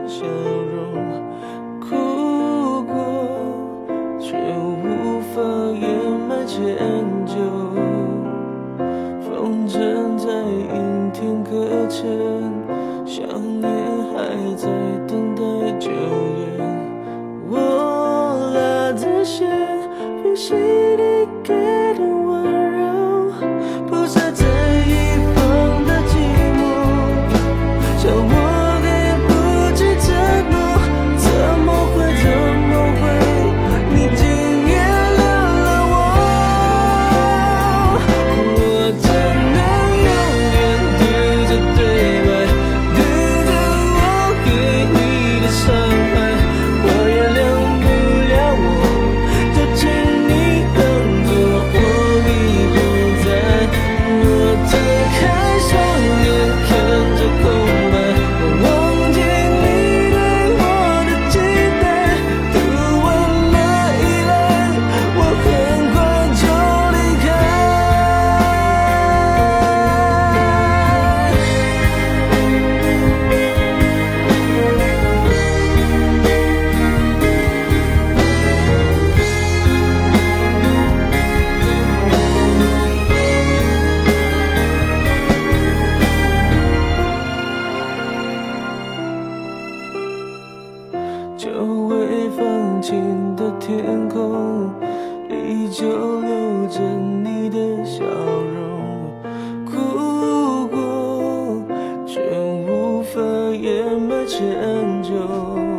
笑容，哭过却无法掩埋歉疚。风筝在阴天搁浅，想念还在等待救援。我拉着线，复习你给的温柔，不舍在一方的寂寞，像我给不起承诺，怎么会，你竟原谅了我？我只能永远对着对白，对着我给你的伤害。我原谅不了我，就请你当作我已不在。我睁开双眼看着空白，我忘记你对我的期待，读完了依赖，我很快就离开。久未放晴的天空，依旧留着你的笑容，哭过却无法掩埋歉疚。